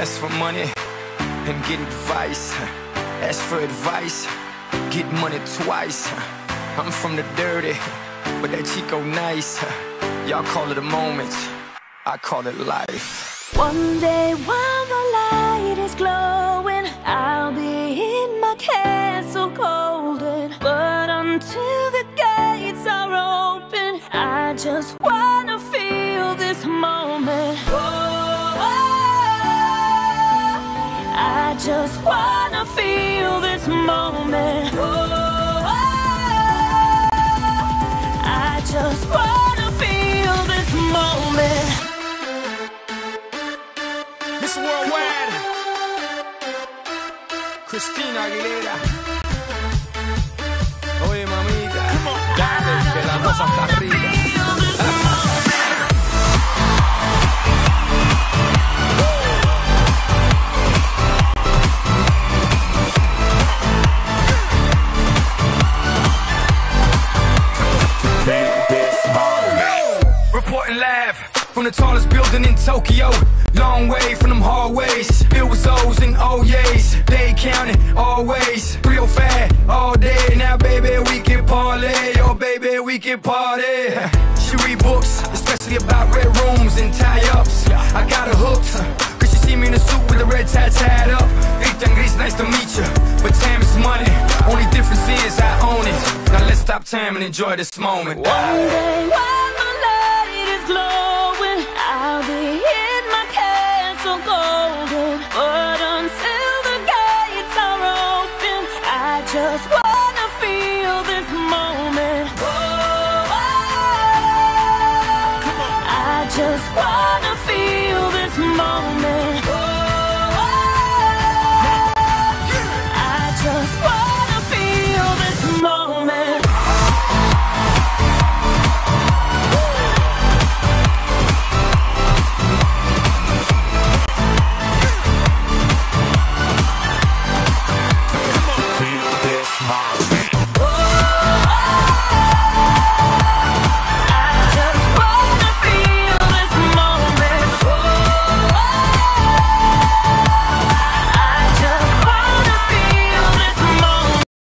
ask for money and get advice. Ask for advice, get money twice. I'm from the dirty, but that Chico nice. Y'all call it a moment, I call it life. One day while the light is glowing, I'll be in my castle golden. But until the gates are open, I just wanna feel this moment. I just wanna feel this moment. I just wanna feel this moment. Miss Worldwide, Christina Aguilera. Oye, mamita, dale, que la cosa está rica. Reporting live from the tallest building in Tokyo. Long way from them hallways. It was O's and O's. They counted always. Real fat all day. Now baby we can parlay. Oh baby we can party. She read books, especially about red rooms and tie-ups. I got her hooked, cause she see me in a suit with a red tie tied up. Ethan Gris, nice to meet you, but time is money. Only difference is I own it. Now let's stop time and enjoy this moment. One day while my light is glowing, I'll be in my castle golden. But until the gates are open, I just wanna feel this moment. I just wanna feel this moment. I just wanna feel this moment. Feel this moment.